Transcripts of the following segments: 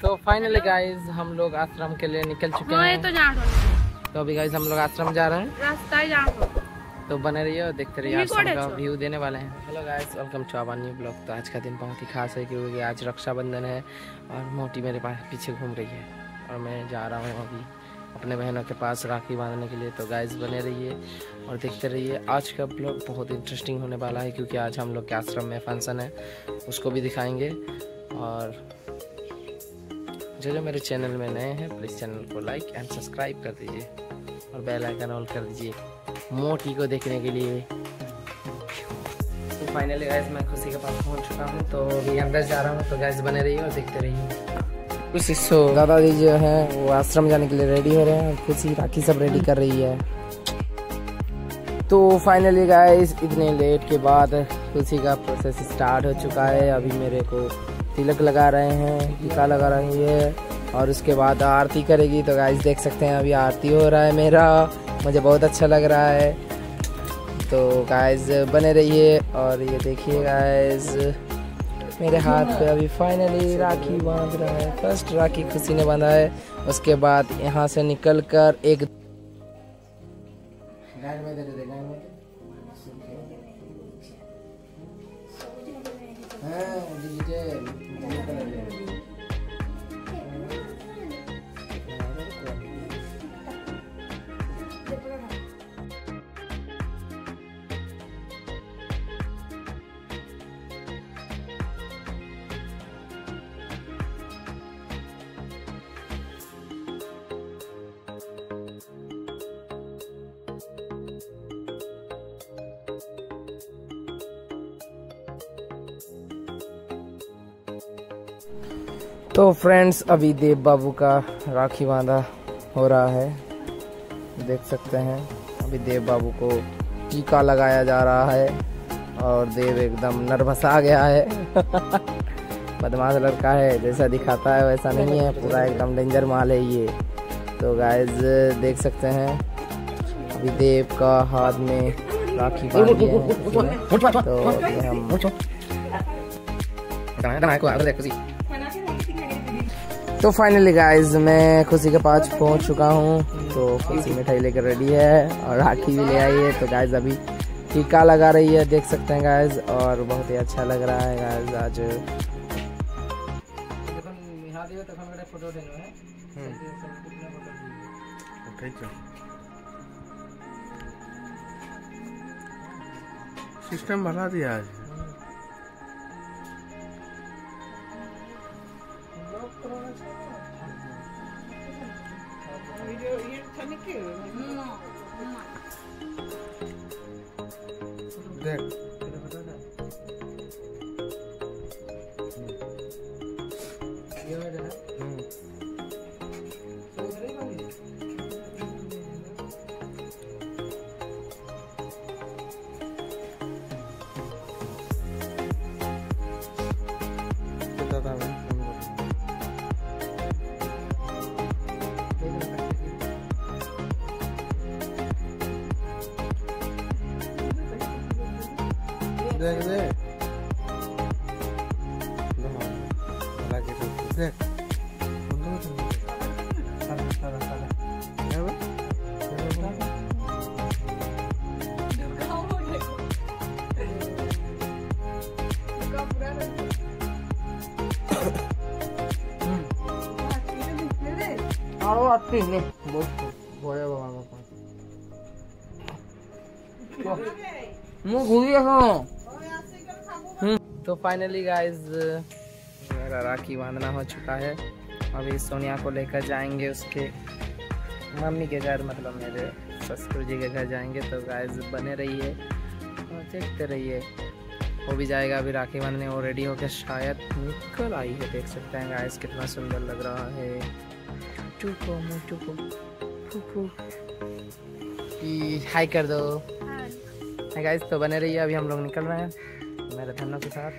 तो finally guys हम लोग आश्रम के लिए निकल चुके हैं। तो अभी गाइज हम लोग आश्रम जा रहे हैं, रास्ता तो बने रहिए और देखते रहिए आश्रम का व्यू देने वाले हैं। Hello guys, welcome to our new blog. तो आज का दिन बहुत ही खास है क्योंकि आज रक्षाबंधन है और मोटी मेरे पास पीछे घूम रही है और मैं जा रहा हूँ अभी अपने बहनों के पास राखी बांधने के लिए। तो गाइज बने रहिए और देखते रहिए। आज का ब्लॉग बहुत इंटरेस्टिंग होने वाला है क्योंकि आज हम लोग के आश्रम में फंक्शन है, उसको भी दिखाएंगे। और जो मेरे चैनल में नए हैं प्लीज़ चैनल को लाइक एंड सब्सक्राइब कर दीजिए और बेल आइकन ऑन कर दीजिए मोटी को देखने के लिए। तो फाइनली गाइस मैं खुशी के पास पहुंच चुका हूं, तो अभी अंदर जा रहा हूं। तो गाइस बने रहिए और देखते रहिए। खुशी सो दादाजी जो है वो आश्रम जाने के लिए रेडी हो रहे हैं, खुशी राखी सब रेडी कर रही है। तो फाइनली गाइस इतने लेट के बाद खुशी का प्रोसेस स्टार्ट हो चुका है। अभी मेरे को तिलक लगा रहे हैं, टीका लगा रही है और उसके बाद आरती करेगी। तो गाइस देख सकते हैं अभी आरती हो रहा है मेरा, मुझे बहुत अच्छा लग रहा है। तो गाइस बने रहिए और ये देखिए गाइस मेरे हाथ पे अभी फाइनली राखी बांध रहा है। फर्स्ट राखी खुशी ने बांधा है, उसके बाद यहाँ से निकल कर एक तो फ्रेंड्स अभी देव बाबू का राखी बांधा हो रहा है, देख सकते हैं। अभी देव बाबू को टीका लगाया जा रहा है और देव एकदम नर्वस आ गया है। बदमाश लड़का है, जैसा दिखाता है वैसा नहीं है, पूरा एकदम डेंजर माल है ये। तो गाइस देख सकते हैं अभी देव का हाथ में राखी बांध दिया है। तो फाइनली गाइज मैं खुशी के पास पहुंच चुका हूं। तो खुशी मिठाई लेकर रेडी है और राखी भी ले आई है। तो गाइज अभी टीका लगा रही है, देख सकते हैं गाइज, और बहुत ही अच्छा लग रहा है गाइज। आज सिस्टम बना दिया आज। देख दे देख आओ आती नहीं बोले बाबा मुँह घूरी रखो। तो फाइनली गाइज मेरा राखी बांधना हो चुका है। अभी सोनिया को लेकर जाएंगे उसके मम्मी के घर, मतलब मेरे ससुर जी के घर जाएंगे। तो गाइज बने रहिए और देखते रहिए। वो भी जाएगा अभी राखी बांधने, वो रेडी होकर शायद निकल आई है। देख सकते हैं गाइज कितना सुंदर लग रहा है। चुको मुचुको हाय कर दो। हाय गाइज, तो बने रहिए। अभी हम लोग निकल रहे हैं मेरे धनों के साथ।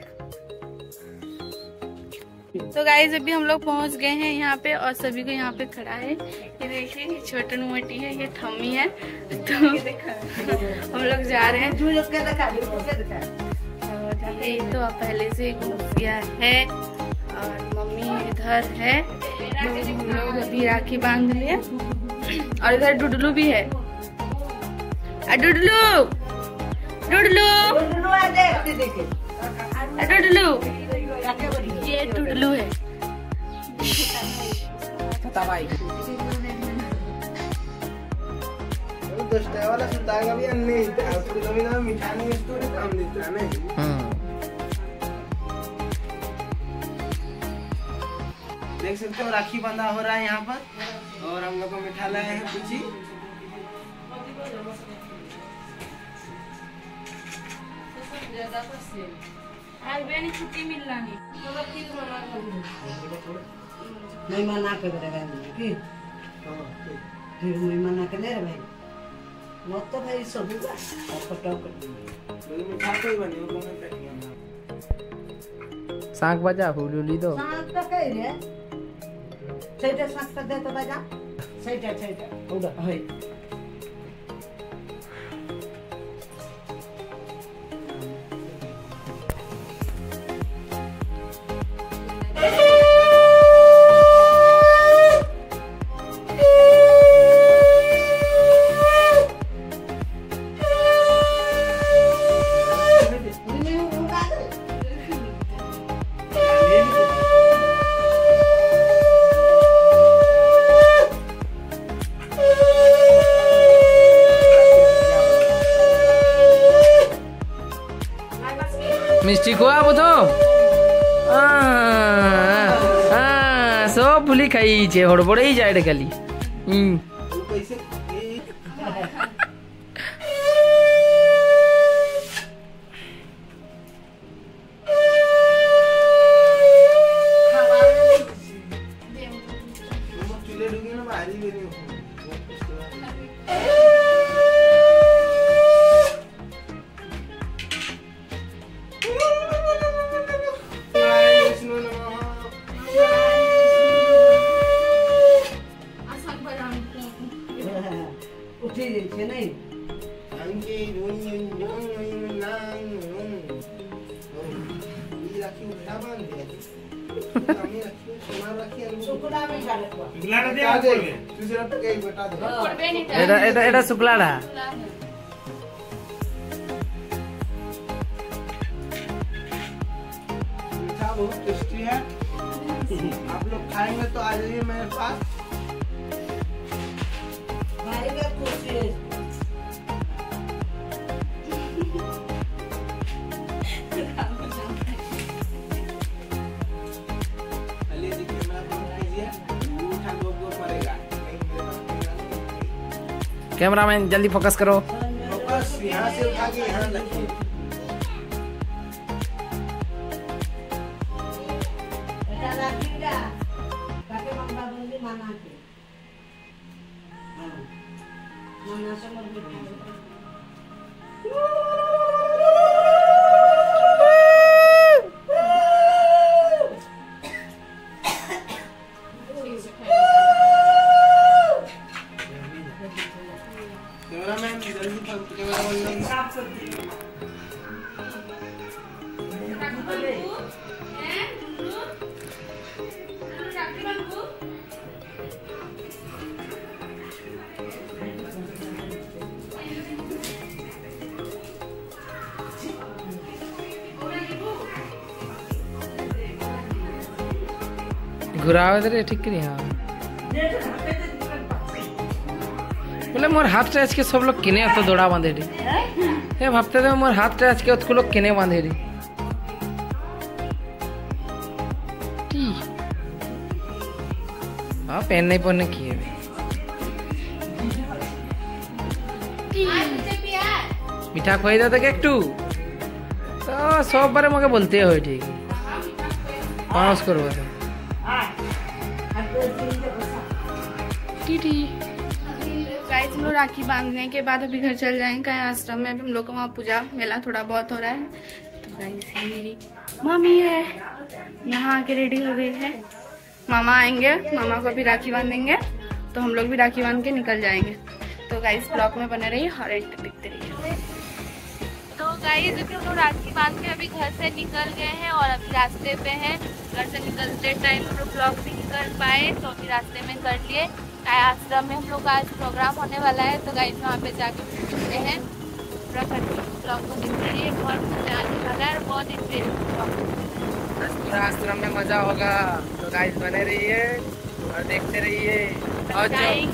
तो गाइस अभी हम लोग पहुंच गए हैं यहाँ पे और सभी को यहाँ पे खड़ा है। ये देखिए ये छोटन मोटी है, ये ठम्मी है। तो हम लोग जा रहे हैं। तो पहले से घुस गया है और मम्मी इधर है, तो हम लोग अभी राखी बांध लिए। और इधर डुडलू भी है। डुडलू डुडलू डुडलू, ये डुडलू है। वाला सुताएगा भी अन्य उसको मिठाई में इसको काम देता है ना। देख सकते हो राखी बंधा हो रहा है यहाँ पर, और हम लोग को मिठा लाए हैं कुछ। छुट्टी मिल रहा नहीं मना के फिर मैं मना के नहीं भाई मत तो भाई सब सांख बजा हुलुली दो सांख तो कह रे छैटा सांख दे तो बजा छैटा उड़ा है। मिस्टी खुआ वो तो सब भूली खाई छे हड़बड़े ही जाए खाली। এটা শুক্লাড়া बहुत टेस्टी है। आप लोग खाएंगे तो आ जाइए मेरे पास। कैमरामैन जल्दी फोकस करो। फोकस यहाँ से उठा के यहाँ रखिए। कैमरामैन जल्दी कैमरामैन साफ कर दीजिए। घुरावे दे ठीक नहीं। हाँ बोले मोर हाथ टच के सब लोग किने तो दौड़ा बांधे री हे भाबते थे मोर हाथ टच के उसको लोग किने बांधे री। हाँ पहन नहीं पहनने की है मीठा खुआई दो तो केकटू तो सब बारे मगे बोलते हो ठीक पाँच करो गाइस हम लोग राखी बांधने के बाद अभी घर चल जाएंगे। आश्रम में हम लोग का वहाँ पूजा मेला थोड़ा बहुत हो रहा है। तो गाइस ये मेरी मम्मी है, यहाँ आके रेडी हो गई है। मामा आएंगे, मामा को भी राखी बांधेंगे तो हम लोग भी राखी बांध के निकल जाएंगे। तो गाइस ब्लॉग में बने रहिए और एंड तक देखते रहिए। तो गाइस अभी हम लोग राखी बांध के अभी घर से निकल गए हैं और अभी रास्ते पे हैं। घर से निकलते टाइम हम लोग ब्लॉग नहीं कर पाए, तो अभी रास्ते में कर लिए। आश्रम में हम लोग आज प्रोग्राम होने वाला है, तो गाइस वहाँ पे जाके मिलते हैं। पूरा ब्लॉग को देखते रहिए, बहुत मजा आने वाला है और बहुत इंटरेस्टिंग पूरा आश्रम में मजा होगा, तो गाइस बने रहिए और देखते रहिए। और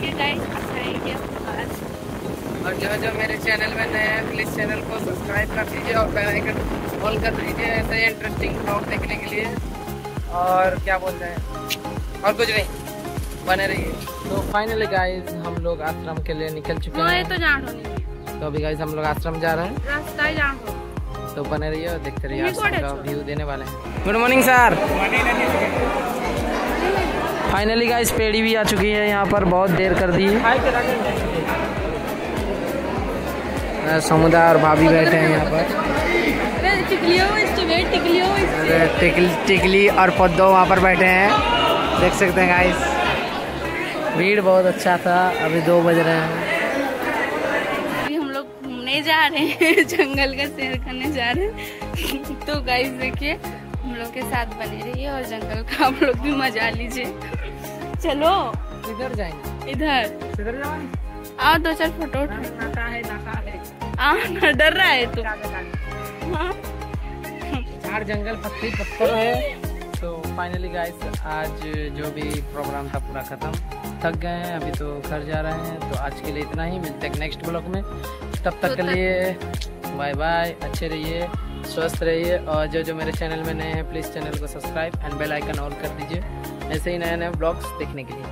जो मेरे चैनल में नए हैं प्लीज चैनल को सब्सक्राइब कर दीजिए और बेल आइकन ऑन कर दीजिए ऐसे ही इंटरेस्टिंग ब्लॉग देखने के लिए। और क्या बोलते हैं, और कुछ नहीं, बने रहिए। तो फाइनली गाइस हम लोग आश्रम के लिए निकल चुके हैं। तो अभी गाइस हम लोग आश्रम जा रहे हैं, रास्ता तो बने रहिए और देखते रहिए। आश्रम का व्यू देने वाले हैं। Good morning sir. Finally guys पेड़ी भी आ चुकी है यहाँ पर, बहुत देर कर दी है। समुदाय और भाभी बैठे हैं यहाँ पर, टिकली और पद्दो वहाँ पर बैठे हैं, देख सकते हैं गाइस। भीड़ बहुत अच्छा था। अभी 2 बज रहे हैं। अभी हम लोग घूमने जा रहे हैं, जंगल का सैर करने जा रहे हैं। तो गाइस देखिए हम लोग के साथ बने रहिए और जंगल का हम लोग भी मजा लीजिए। चलो इधर जाएंगे, इधर आओ, 2-4 फोटो डर रहा है तू। झाड़ जंगल पत्थर है। तो फाइनली गाइस आज जो भी प्रोग्राम था पूरा खत्म, थक गए हैं, अभी तो घर जा रहे हैं। तो आज के लिए इतना ही, मिलते हैं नेक्स्ट ब्लॉग में। तब तक के लिए बाय बाय, अच्छे रहिए, स्वस्थ रहिए। और जो मेरे चैनल में नए हैं प्लीज़ चैनल को subscribe and bell icon on कर दीजिए ऐसे ही नए ब्लॉग्स देखने के लिए।